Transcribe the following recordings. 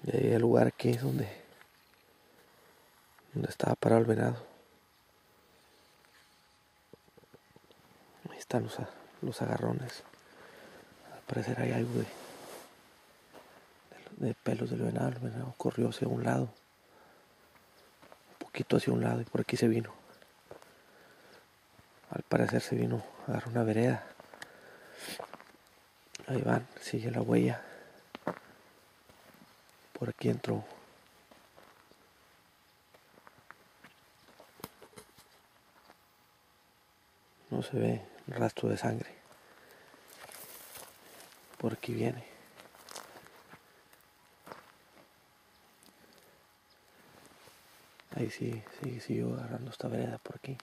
Y ahí el lugar aquí es donde estaba parado el venado. Ahí están los agarrones. Al parecer hay algo de pelos del venado. El venado corrió hacia un lado, un poquito hacia un lado, y por aquí se vino. Al parecer se vino a agarrar una vereda. Ahí van, sigue la huella. Por aquí entró. No se ve rastro de sangre. Por aquí viene. Ahí sí, siguió agarrando esta vereda por aquí.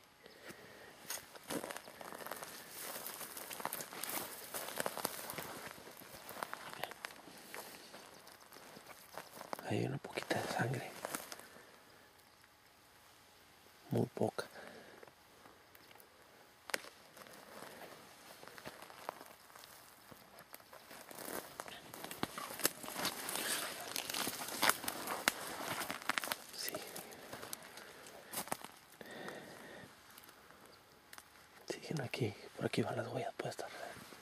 Ahí hay una poquita de sangre. Muy poca. Sí. Siguen aquí. Por aquí van las huellas, puede estar.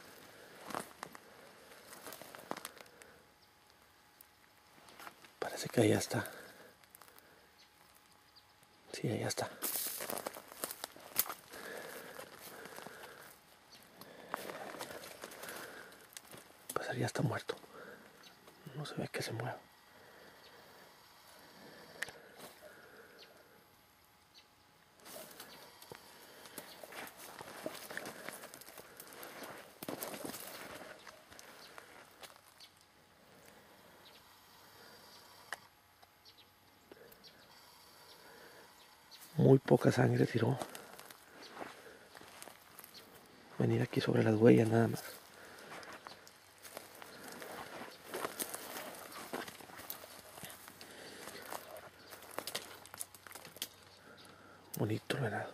Parece que allá está. Sí, allá está. Pues allá está muerto. No se ve que se mueva. Muy poca sangre tiró. Venir aquí sobre las huellas nada más. Bonito el venado.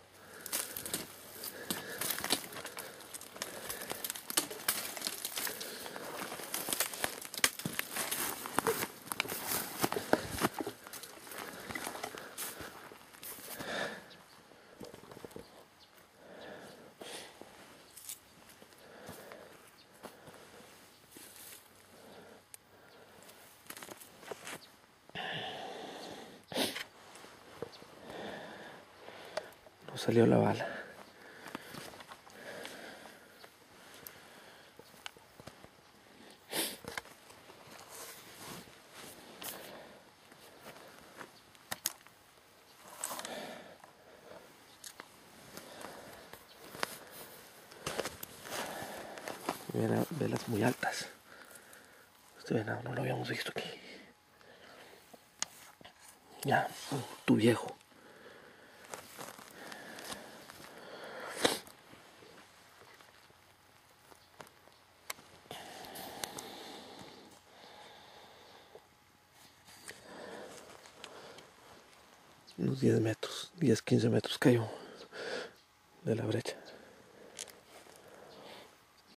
No salió la bala. Velas muy altas. Este venado no lo habíamos visto aquí. Ya, tu viejo. Unos 10 metros, 10, 15 metros cayó de la brecha.